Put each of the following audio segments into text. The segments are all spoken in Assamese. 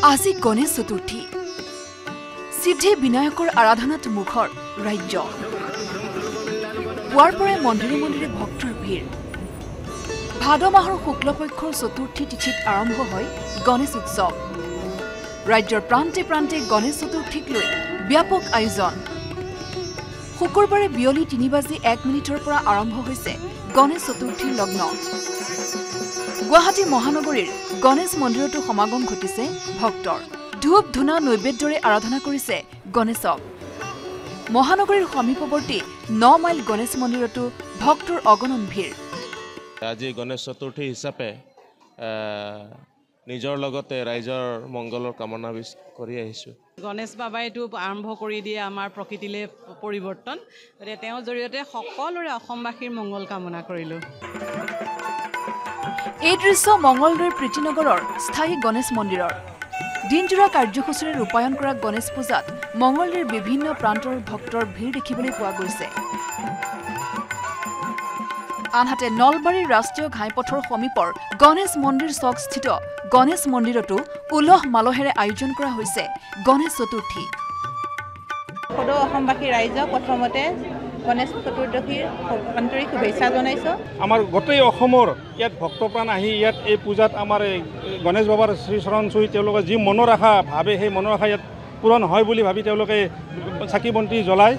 আজি গণেশ চতুৰ্থী সিদ্ধি বিনায়কৰ আৰাধনাত মুখৰ ৰাজ্য পুৱাৰ পৰাই মন্দিৰে মন্দিৰে ভক্তৰ ভিৰ ভাদ মাহৰ শুক্লপক্ষৰ চতুৰ্থী তিথিত আৰম্ভ হয় গণেশ উৎসৱ ৰাজ্যৰ প্ৰান্তে প্ৰান্তে গণেশ চতুৰ্থীক লৈ ব্যাপক আয়োজন শুকুৰবাৰে বিয়লি 3:01 পৰা আৰম্ভ হৈছে গণেশ চতুৰ্থীৰ লগ্ন গুৱাহাটী মহানগৰীৰ গণেশ মন্দিৰতো সমাগম ঘটিছে ভক্তৰ ধূপ ধুনা নৈবেদ্যৰে আৰাধনা কৰিছে গণেশক মহানগৰীৰ সমীপৱৰ্তী 9 মাইল গণেশ মন্দিৰতো ভক্তৰ অগণন ভিৰ আজি গণেশ চতুৰ্থী হিচাপে নিজৰ লগতে ৰাইজৰ মংগলৰ কামনা কৰি আহিছো গণেশ বাবাইটো আৰম্ভ কৰি দিয়ে আমাৰ প্ৰকৃতিলে পৰিৱৰ্তন গতিকে তেওঁৰ জৰিয়তে সকলোৰে অসমবাসীৰ মংগল কামনা কৰিলো এই দৃশ্য মংগলদৈৰ প্ৰীতিনগৰৰ স্থায়ী গণেশ মন্দিৰৰ দিনজোৰা কাৰ্যসূচীৰে ৰূপায়ণ কৰা গণেশ পূজাত মংগলদৈৰ বিভিন্ন প্ৰান্তৰ ভক্তৰ ভিৰ দেখিবলৈ পোৱা গৈছে আনহাতে নলবাৰীৰ ৰাষ্ট্ৰীয় ঘাইপথৰ সমীপৰ গণেশ মন্দিৰ চকস্থিত গণেশ মন্দিৰতো উলহ মালহেৰে আয়োজন কৰা হৈছে গণেশ চতুৰ্থী সকলো অসমবাসী ৰাইজক প্ৰথমতে গণেশ চতুৰ্থীৰ আন্তৰিক শুভেচ্ছা জনাইছো আমাৰ গোটেই অসমৰ ইয়াত ভক্তপ্ৰাণ আহি ইয়াত এই পূজাত আমাৰ গণেশ বাবাৰ শ্ৰীচৰণ চুই তেওঁলোকে যি মনোৰাশা ভাবে সেই মনোৰাশা ইয়াত পূৰণ হয় বুলি ভাবি তেওঁলোকে চাকি বন্তি জ্বলায়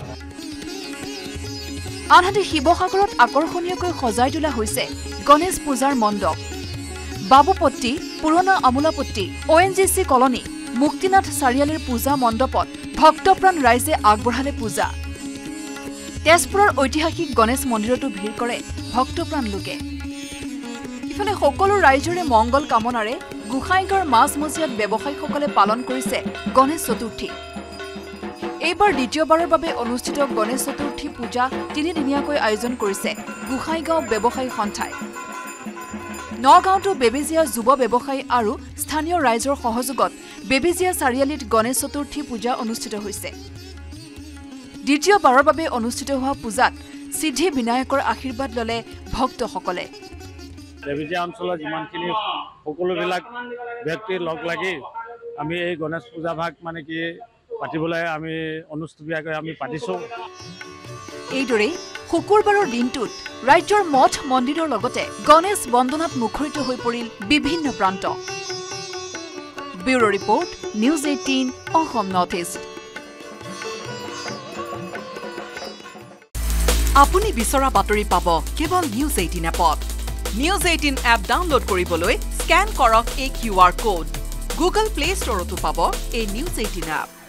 আনহাতে শিৱসাগৰত আকৰ্ষণীয়কৈ সজাই তোলা হৈছে গণেশ পূজাৰ মণ্ডপ বাবুপট্টি পুৰণা আমোলাপট্টি ONGC কলনী মুক্তিনাথ চাৰিআলিৰ পূজা মণ্ডপত ভক্তপ্ৰাণ ৰাইজে আগবঢ়ালে পূজা তেজপুৰৰ ঐতিহাসিক গণেশ মন্দিৰতো ভিৰ কৰে ভক্তপ্ৰাণ লোকে ইফালে সকলো ৰাইজৰে মংগল কামনাৰে গোসাইগাঁৱৰ মাজমজিয়াত ব্যৱসায়ীসকলে পালন কৰিছে গণেশ চতুৰ্থী এইবাৰ দ্বিতীয়বাৰৰ বাবে অনুষ্ঠিত গণেশ চতুৰ্থী পূজা 3 দিনীয়াকৈ আয়োজন কৰিছে গোসাইগাঁও ব্যৱসায়ী সন্থাই নগাঁৱতো বেবেজিয়া যুৱ ব্যৱসায়ী আৰু স্থানীয় ৰাইজৰ সহযোগত বেবেজিয়া চাৰিআলিত গণেশ চতুৰ্থী পূজা অনুষ্ঠিত হৈছে দ্বিতীয়বাৰৰ বাবে অনুষ্ঠিত হোৱা পূজাত সিদ্ধি বিনায়কৰ আশীৰ্বাদ ললে ভক্তসকলে বেবেজিয়া অঞ্চলৰ যিমানখিনি সকলোবিলাক ব্যক্তি লগ লাগি আমি এই গণেশ পূজা ভাগ মানে কি পাতিবলৈ আমি অনুষ্ঠিতভাৱে আমি পাতিছো এইদৰে শুকুৰবাৰৰ দিনটোত ৰাজ্যৰ মঠ মন্দিৰৰ লগতে গণেশ বন্দনাত মুখৰিত হৈ পৰিল বিভিন্ন প্ৰান্ত bureau report news 18 Assam north east আপুনি বিচৰা বাতৰি পাব কেৱল নিউজ 18 এপত নিউজ 18 এপ ডাউনলোড কৰিবলৈ স্ক্যান কৰক এই QR কোড গুগল প্লে ষ্টৰতো পাব এই নিউজ 18 এপ